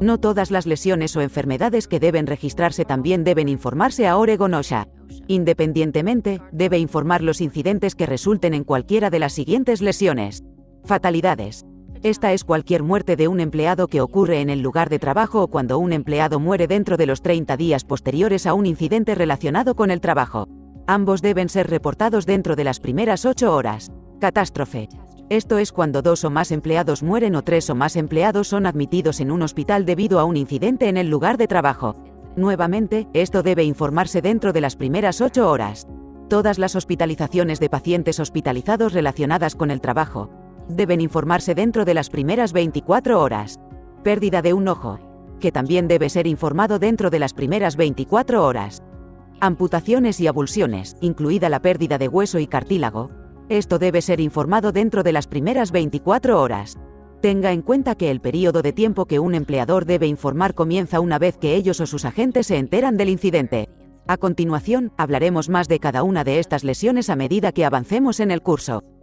No todas las lesiones o enfermedades que deben registrarse también deben informarse a Oregon OSHA. Independientemente, debe informar los incidentes que resulten en cualquiera de las siguientes lesiones. Fatalidades. Esta es cualquier muerte de un empleado que ocurre en el lugar de trabajo o cuando un empleado muere dentro de los 30 días posteriores a un incidente relacionado con el trabajo. Ambos deben ser reportados dentro de las primeras 8 horas. Catástrofe. Esto es cuando 2 o más empleados mueren o 3 o más empleados son admitidos en un hospital debido a un incidente en el lugar de trabajo. Nuevamente, esto debe informarse dentro de las primeras 8 horas. Todas las hospitalizaciones de pacientes hospitalizados relacionadas con el trabajo deben informarse dentro de las primeras 24 horas. Pérdida de un ojo, que también debe ser informado dentro de las primeras 24 horas. Amputaciones y avulsiones, incluida la pérdida de hueso y cartílago. Esto debe ser informado dentro de las primeras 24 horas. Tenga en cuenta que el período de tiempo que un empleador debe informar comienza una vez que ellos o sus agentes se enteran del incidente. A continuación, hablaremos más de cada una de estas lesiones a medida que avancemos en el curso.